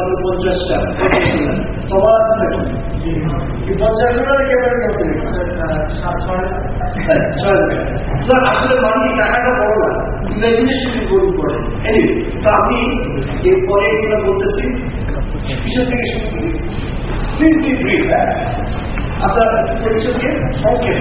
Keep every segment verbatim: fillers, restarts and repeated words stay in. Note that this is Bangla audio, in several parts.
আমাদের পঞ্চাশটা তোমার আছে পঞ্চাশ আসলে মানুষ টাকাটা বড় না, ইমাজিনেশন গরিব করে। তো আমি এরপরে এগুলো বলতেছি পিছন থেকে শুরু করি। Please be brief. হ্যাঁ, আপনার পরিচয়কে সংক্ষেপ।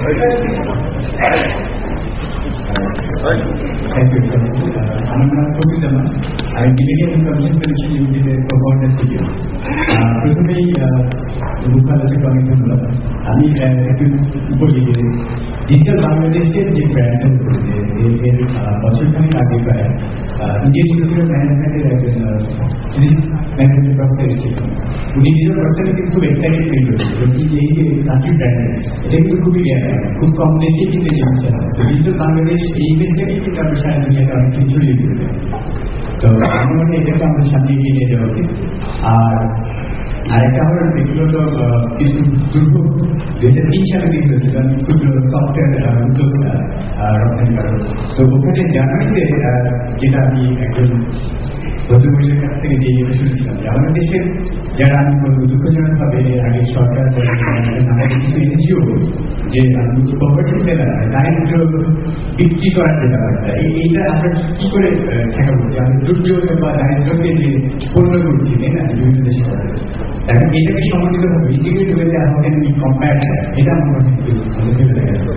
আমার নাম কবির জামান, আমি মিলেনিয়াম ইনফরমেশন সলিউশন লিমিটেডের কোঅর্ডিনেটর থেকে। প্রথমেই আলোচনা অনেক ধন্যবাদ। আমি একটু বলি যে ডিজিটাল বাংলাদেশের যে ব্র্যান্ডটা করেছে এর বছরখানেক আগে প্রায় ইন্ডিয়ান ইনস্টিটিউট অফ ম্যানেজমেন্টের একজন ম্যানেজমেন্ট প্রফেসর এসেছিলেন। উনি নিজের পার্সোনালি কিন্তু খুব এক্সাইটেড ফিল করেছেন যে এই যে কান্ট্রি ব্র্যান্ড এটা কিন্তু খুবই জ্ঞান, খুব কম দেশেই কিন্তু এই জিনিসটা হয়। তো ডিজিটাল বাংলাদেশ এই দেশটাকেই কিন্তু আমরা সারা দুনিয়াতে অনেক কিছু ছড়িয়ে দিতে। তো আমার মনে হয় এটাকে আমাদের সামনে এগিয়ে নিয়ে যাওয়া উচিত। আর আরেকটা আমার ব্যক্তিগত কিছু দুর্ভোগ দু হাজার তিন সালে দিন হয়েছিল, আমি ক্ষুদ্র সফটওয়্যার উদ্যোক্তা রপ্তানিকারক। তো ওখানে জানুয়ারিতে যেটা আমি একজন ভদ্রমহিলার কাছ থেকে যে ইয়েটা শুনেছিলাম যে আমাদের দেশের যারা আমি বলবো দুঃখজনকভাবে আগে সরকার আমাদের কিছু এনজিও যে পভার্টি ফেলার দারিদ্র বিক্রি করার যে ব্যাপারটা, এইটা আমরা কি করে ঠেকাবো যে আমি দুর্যোগ বা দারিদ্রকে যে পূর্ণ করছি, তাই না, বিভিন্ন দেশে করা হয়েছে। এখন এটাকে সমন্বিত হবে ইন্টিগ্রেট হয়ে আমাকে আমি কম্পেয়ার এটা আমার মনে হয় ভেবে দেখা যাবে।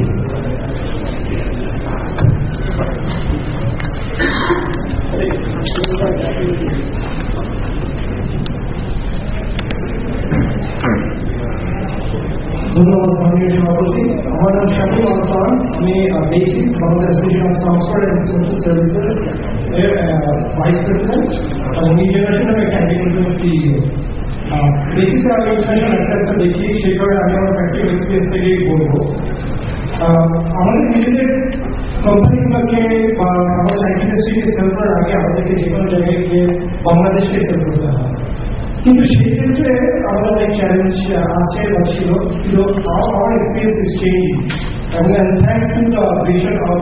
ধন্যবাদ মাননীয় সভাপতি। আমার নাম শাকিল আলম, আমি basic Bangla association of software and social services এর ভাইস প্রেসিডেন্ট এবং এই জেনারেশন আমি একটা অ্যাগ্রিকালচার সিইও। বেসিক আমি ইন্টারন্যাশনাল একটা দেখি, সেই কারণে আমি আমার প্র্যাকটিক্যাল এক্সপিরিয়েন্স থেকেই বলবো। আমাদের নিজেদের কোম্পানিগুলোকে বা আমাদের আইটি ইন্ডাস্ট্রিকে সেল করার আগে আমাদেরকে যে কোনো জায়গায় গিয়ে বাংলাদেশকে সেল করতে হয়, কিন্তু সেই ক্ষেত্রে আমাদের অনেক চ্যালেঞ্জ আছে বা ছিল। কিন্তু আমার এক্সপিরিয়েন্স ইজ চেঞ্জিং এবং thanks to the vision of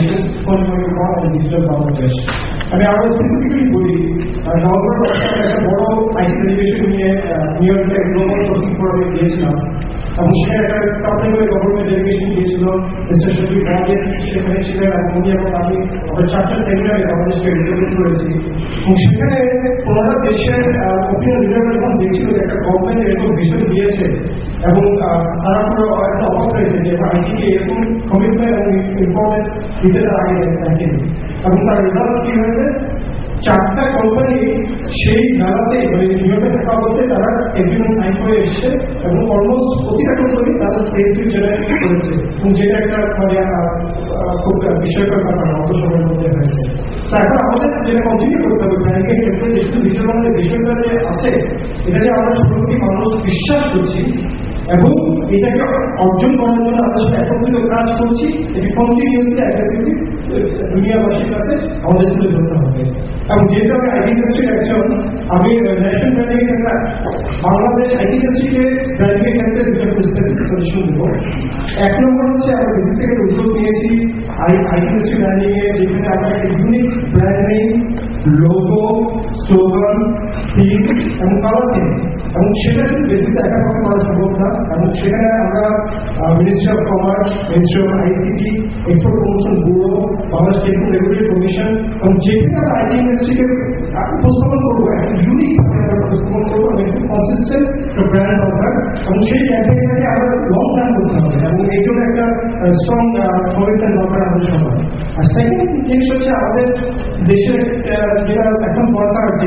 digital Bangladesh. আমি আরো স্পেসিফিক্যালি বলি, নভেম্বর মাসে একটা বড় আইটি ডেলিগেশন নিয়ে নিউ ইয়র্কে গ্লোবাল টকিং ফোরামে গিয়েছিলাম এবং সেখানে একটা টপিক্যাল গভর্নমেন্ট ডেলিগেশন গিয়েছিল। মিস্টার শফিক রাজের সেখানে ছিলেন এবং উনি এবং আমি আমরা চারটা সেমিনারে বাংলাদেশকে রিপ্রেজেন্ট করেছি এবং সেখানে পনেরো দেশের ওপিনিয়ন লিডাররা যখন দেখছিল যে একটা গভর্নমেন্ট এরকম ভিশন দিয়েছে এবং তারা পুরো একটা অবাক হয়েছে যে আইটিকে এরকম কমিটমেন্ট এবং ইম্পর্টেন্স দিতে তারা আগে দেখেনি। এবং তার রেজাল্ট কি হয়েছে, চারটা কোম্পানি সেই মেলাতে মানে নিয়মে থাকা অবস্থায় তারা এগ্রিমেন্ট সাইন করে এসছে এবং অলমোস্ট প্রতিটা কোম্পানি তাদের সেলস জেনারেট করেছে এবং যেটা একটা মানে খুব বিষয়কর ব্যাপার অল্প সময়ের মধ্যে হয়েছে। তো এখন আমাদের যেটা কন্টিনিউ করতে হবে ব্যাংকের ক্ষেত্রে যেহেতু বিষয় আমাদের বিষয়টা যে আছে, এটা যে আমরা ষোলোটি মানুষ বিশ্বাস করছি এবং এটাকে অর্জন করার জন্য আমরা সাথে একত্রিত কাজ করছি, এটি কন্টিনিউসলি অ্যাগ্রেসিভলি দুনিয়াবাসীর কাছে আমাদের তুলে ধরতে হবে। এবং যেহেতু আমি আইটি ইন্ডাস্ট্রির একজন, আমি ন্যাশনাল ব্র্যান্ডিং এর ক্ষেত্রে বাংলাদেশ আইটি ইন্ডাস্ট্রিকে ব্র্যান্ডিং এর ক্ষেত্রে দুটো স্পেসিফিক সলিউশন দেবো। এক নম্বর হচ্ছে আমরা বেসিক থেকে উদ্যোগ নিয়েছি আইটি ইন্ডাস্ট্রি ব্র্যান্ডিং এ, যেখানে আমরা একটা unique brand name, logo, slogan, theme এবং কালার থিম এবং সেটা কিন্তু বেসিসে একা পক্ষে করা সম্ভব না। এবং সেখানে আমরা ministry of commerce, ministry of ICT, export promotion bureau, Bangladesh technical regulatory commission এবং যেখানে আমরা আইটি ইন্ডাস্ট্রিকে উপস্থাপন করবো একটা ইউনিক উপস্থাপন করবো এবং একটু কনসিস্টেন্ট ব্র্যান্ড দরকার এবং সেই ক্যাম্পেইনটাকে আমরা লং টার্ম করতে হবে এবং এই জন্য একটা স্ট্রং কমিটমেন্ট দরকার আমাদের সবার। আর সেকেন্ড জিনিস হচ্ছে আমাদের দেশের যেটা এখন দরকার যে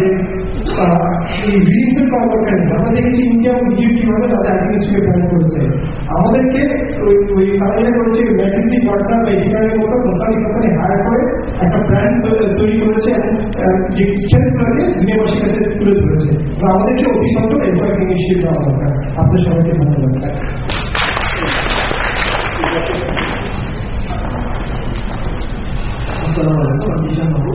এই রিইনভেন্ট করা দরকার। আমরা দেখেছি ইন্ডিয়া এবং ইউ কিভাবে তাদের আইটি ইন্ডাস্ট্রিকে প্ল্যান করেছে, আমাদেরকে ওই ওই তারা করেছে ম্যাককিনজি পার্টনার বা এডিকারের মতো কনসাল্টিং কোম্পানি হায়ার করে একটা ব্র্যান্ড তৈরি করেছে এবং যে স্ট্রেংথগুলোকে দুনিয়াবাসীর কাছে তুলে ধরেছে। তো আমাদেরকে অতি সত্ত্বর এরপর ইনিশিয়েটিভ নেওয়া দরকার। আপনাদের সবাইকে ধন্যবাদ। আসসালামু আলাইকুম, আমি ঈশান বাবু,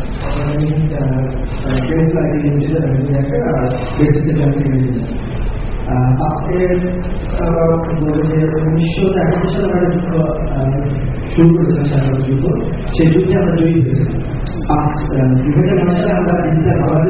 আজকের উনিশশো একাত্তর সালে আমরা যুদ্ধ শুরু করেছিলাম, স্বাধীনতা যুদ্ধ, সেই যুদ্ধে আমরা জয়ী হয়েছিলাম। দুই হাজার নয় সালে আমরা ডিজিটাল বাংলাদেশ তৈরি করার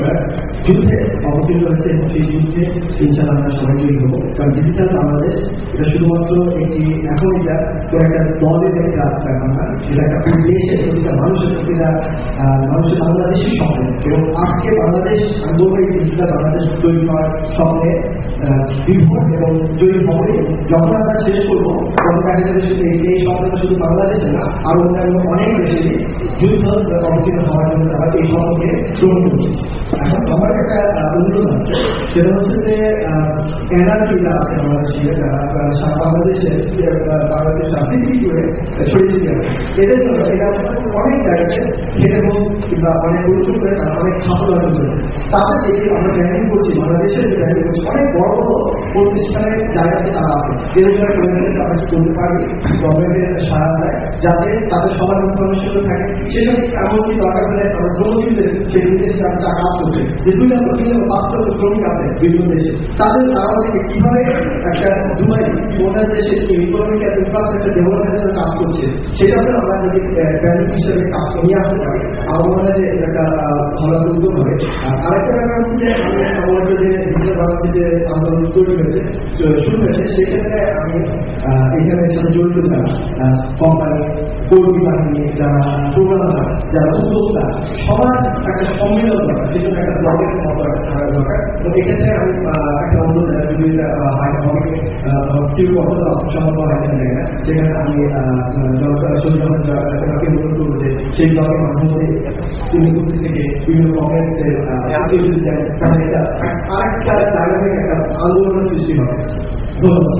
যুদ্ধে অবতীর্ণ হচ্ছে এবং সেই যুদ্ধে ইনশাআল্লাহ আমরা সবাই জয়ী হবো। কারণ ডিজিটাল বাংলাদেশ এটা শুধুমাত্র একটি এখন এটা কোনো একটা দলের একটা ব্যাপার না, সেটা একটা পুরো দেশের প্রতিটা মানুষের প্রতিটা মানুষের বাংলাদেশি স্বপ্ন। এবং আজকে বাংলাদেশ আমি বলবো এই ডিজিটাল বাংলাদেশ তৈরি হওয়ার স্বপ্নে বিভোর এবং জয়ী হবে। যখন আমরা শেষ করবো তখন দেখা যাবে এই স্বপ্নটা শুধু বাংলাদেশে না, আরো অন্যান্য অনেক দেশে যুদ্ধ অবতীর্ণ হওয়ার জন্য তারা এই স্বপ্নকে পূরণ করছে। এখন আমার একটা অনুরোধ আছে, সেটা হচ্ছে যে এনার্জিটা আছে বাংলাদেশে সারা বাংলাদেশে বাংলাদেশ রাজনীতি করে ছড়িয়ে এদের জন্য এটা অনেক জায়গাতে খেটে হোক কিংবা অনেক পরিশ্রম করে তারা অনেক সাফল্য অর্জন করে। তাদের যে আমরা ব্র্যান্ডিং করছি, বাংলাদেশের যে ব্র্যান্ডিং করছি, অনেক বড় বড় প্রতিষ্ঠানের জায়গাতে তারা আছে। এদের জন্য তারা কি করতে পারবে, গভর্নমেন্টের সাহায্য দেয় যাতে তাদের সবার ইনফরমেশন থাকে। সেখানে এমনকি দরকার হলে আমরা শ্রমিকদের সেই বিদেশে যা কাজ করছে, যে দুই লক্ষ তিন লক্ষ পাঁচ লক্ষ শ্রমিক আছে বিভিন্ন দেশে, তাদের তারা থেকে কিভাবে একটা দুবাই ওনার দেশে ইকোনমিক ইনফ্রাস্ট্রাকচার ডেভেলপমেন্টের কাজ করছে, সেটাতে আমরা যদি ব্যাংক হিসেবে কাজ নিয়ে আসতে পারি, আমার মনে হয় যে একটা ভালো উদ্যোগ হবে। আরেকটা ব্যাপার হচ্ছে যে আমাদের যে ডিজিটাল বাংলাদেশে যে আন্দোলন তৈরি হয়েছে শুরু হয়েছে, সেক্ষেত্রে আমি এখানে সাথে জড়িত যারা কোম্পানি, কর্মী বাহিনী, যারা প্রোগ্রামার, যারা উদ্যোক্তা, সবার একটা সম্মেলন দরকার, সেজন্য একটা ব্লগের মতো দরকার। তো এক্ষেত্রে আমি একটা অনুরোধ জানাই, যদি কেউ কখনো সম্ভব হয় না, সেখানে আমি শহীদ আহমেদকে অনুরোধ করবো যে সেই ব্লগের মাধ্যমে তিনি উপস্থিত থেকে বিভিন্ন কংগ্রেসের তাহলে এটা আরেকটা জায়গা থেকে একটা আন্দোলনের সৃষ্টি হবে। ধন্যবাদ।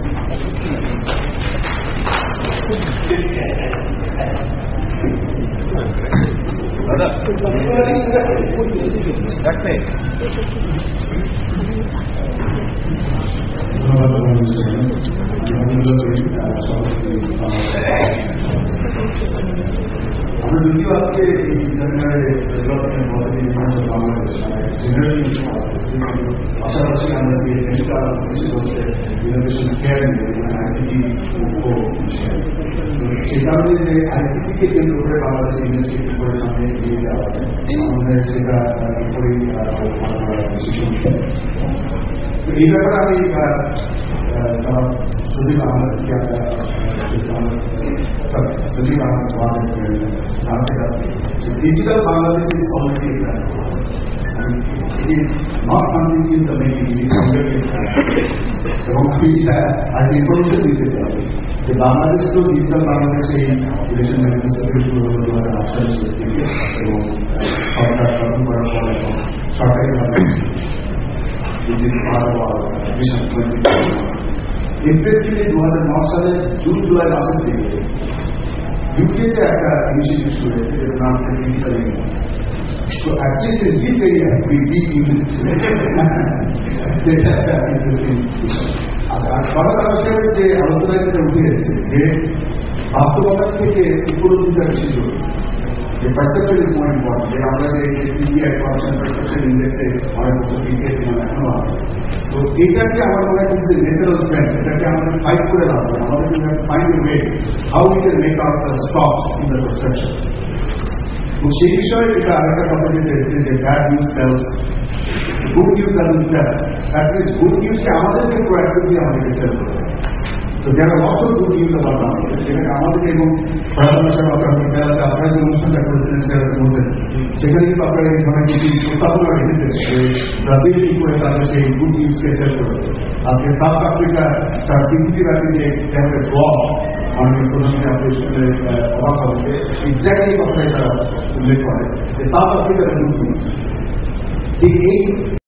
আমরা যদিও আজকে এই জায়গায় ডেভেলপমেন্ট বাংলাদেশ পাশাপাশি আমরা যে নেশটা হচ্ছে ইনোভেশন কেয়ার আইসিটি সেই কারণে যে আইসিটিকে কেন্দ্র করে বাংলাদেশে ইউনিভার্সিটি করে সামনে এগিয়ে যাওয়া আমাদের সেটা করে এই ব্যাপারে আমি সজীব আহমেদকে সজীব আহমেদ জানতে চাচ্ছি digital Bangladesh is already is not something in the making, it is already এবং আমি আজ ইনফরমেশন দিতে চাই যে বাংলাদেশ তো ডিজিটাল বাংলাদেশে এই ইলেকশন ম্যানিফেস্টো শুরু হলো দু হাজার আট সালের শেষ থেকে এবং সরকার গঠন করার পর এবং সরকারিভাবে ইন্টারেস্টিংলি দু হাজার নয় সালে জুন জুলাই মাসের থেকে ইউকেতে একটা ইনিশিয়েটিভ শুরু হয়েছে যেটার নাম হচ্ছে digital India. So at least in this area, we deep into this interesting. আর সবার আলোচনার যে আলোচনায় যেটা উঠে এসেছে যে বাস্তবতা থেকে উপলব্ধিটা বেশি জরুরি, যে পারসেপশন ইজ মোর ইম্পর্টেন্ট। যে আমরা যে সিবিআই করাপশন পারসেপশন ইন্ডেক্সে অনেক বছর পিছিয়ে ছিলাম, এখনো আছে। তো এইটাকে আমার মনে হয় কিন্তু ন্যাচারাল ট্রেন্ড, এটাকে আমাদের ফাইট করে রাখবো। আমাদের find a way how we can make ourself stops in the perception. সেই বিষয়ে এটা আরেকটা কথা যেটা এসেছে যে bad news sells, good news doesn't sell. That means good নিউজকে আমাদেরকে প্রোঅ্যাক্টিভলি আমাদেরকে সেল করতে হবে। তো যারা লক্ষ গুড নিউজ আমার বাংলাদেশ, যেখানে আমাদেরকে এবং প্রধানমন্ত্রী আপনারা আপনারা যে অনুষ্ঠানটা করেছিলেন সেটা বলতেন, সেখানে কিন্তু আপনারা এই ধরনের কিছু প্রস্তাবনা রেখেছেন যে ব্রাজিল কি করে তাদের সেই গুড নিউজকে সেল করেছে। আজকে সাউথ আফ্রিকা তার পৃথিবীব্যাপী যে ক্যাম্পের ব্লগ মাননীয় প্রধানমন্ত্রী আপনি শুনে অবাক হবে, এক্স্যাক্টলি কথাটাই তারা উল্লেখ করে যে সাউথ আফ্রিকার গুড নিউজ এই